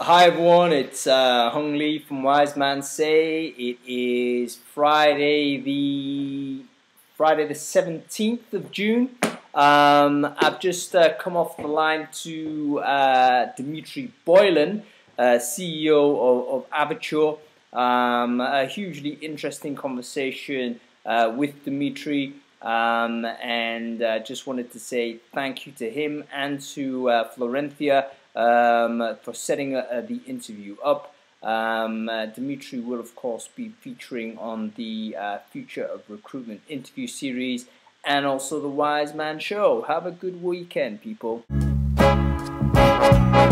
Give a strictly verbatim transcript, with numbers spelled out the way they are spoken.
Hi everyone, it's uh, Hung Lee from Wise Man Say. It is Friday the Friday the seventeenth of June. Um, I've just uh, come off the line to uh, Dimitri Boylan, uh, C E O of, of Avature. Um, a hugely interesting conversation uh, with Dimitri, um, and uh, just wanted to say thank you to him and to uh, Florentia um, for setting uh, the interview up. Um, uh, Dimitri will of course be featuring on the uh, Future of Recruitment interview series and also the Wise Man Show. Have a good weekend, people.